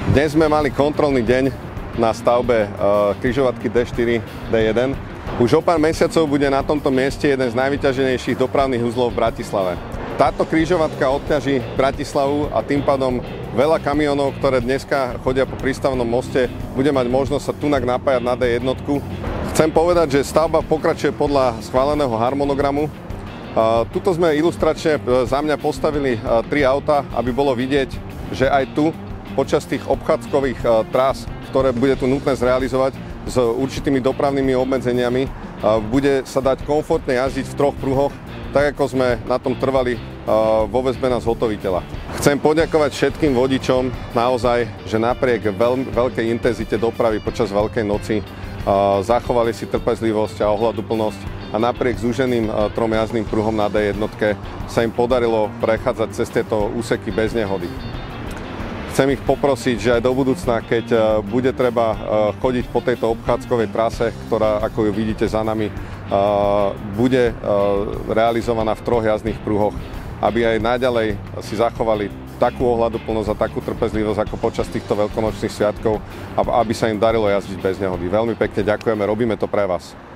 Dnes sme mali kontrolný deň na stavbe križovatky D4, D1. Už o pár mesiacov bude na tomto mieste jeden z najvyťaženejších dopravných uzlov v Bratislave. Táto križovatka odťaží Bratislavu a tým pádom veľa kamionov, ktoré dneska chodia po prístavnom moste, bude mať možnosť sa tunak napájať na D1. Chcem povedať, že stavba pokračuje podľa schváleného harmonogramu. Tuto sme ilustračne za mňa postavili 3 auta, aby bolo vidieť, že aj tu počas tých obchádzkových trás, ktoré bude tu nutné zrealizovať s určitými dopravnými obmedzeniami, bude sa dať komfortne jazdiť v 3 pruhoch, tak ako sme na tom trvali vo väzbe na zhotoviteľa. Chcem poďakovať všetkým vodičom naozaj, že napriek veľkej intenzite dopravy počas Veľkej noci zachovali si trpezlivosť a ohľaduplnosť a napriek zúženým 3 jazdným pruhom na D1 sa im podarilo prechádzať cez tieto úseky bez nehody. Chcem ich poprosiť, že aj do budúcna, keď bude treba chodiť po tejto obchádzkovej trase, ktorá, ako ju vidíte za nami, bude realizovaná v 3 jazdných pruhoch, aby aj naďalej si zachovali takú ohľaduplnosť a takú trpezlivosť ako počas týchto veľkonočných sviatkov, aby sa im darilo jazdiť bez nehody. Veľmi pekne ďakujeme, robíme to pre vás.